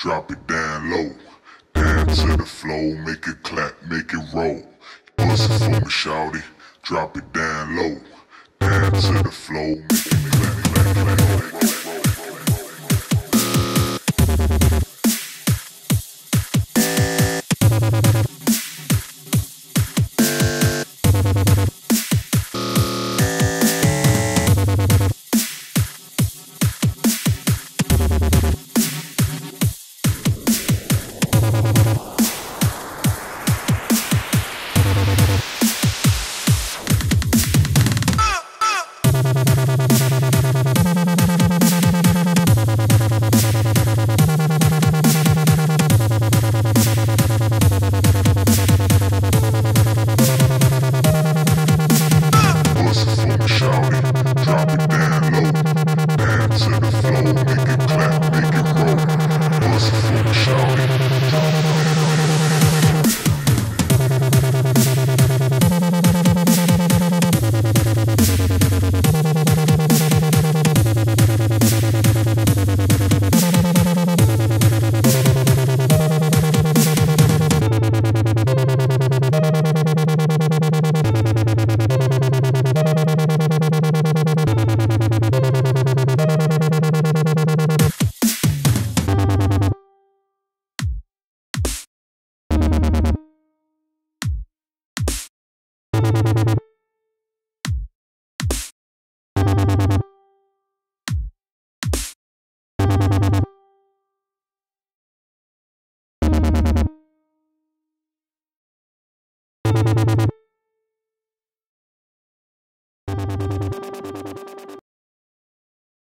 drop it down low. Down to the floor, make it clap, make it roll. Bust it for me, shawty, drop it down low. Down to the floor, make it clap, clap, clap, clap, clap.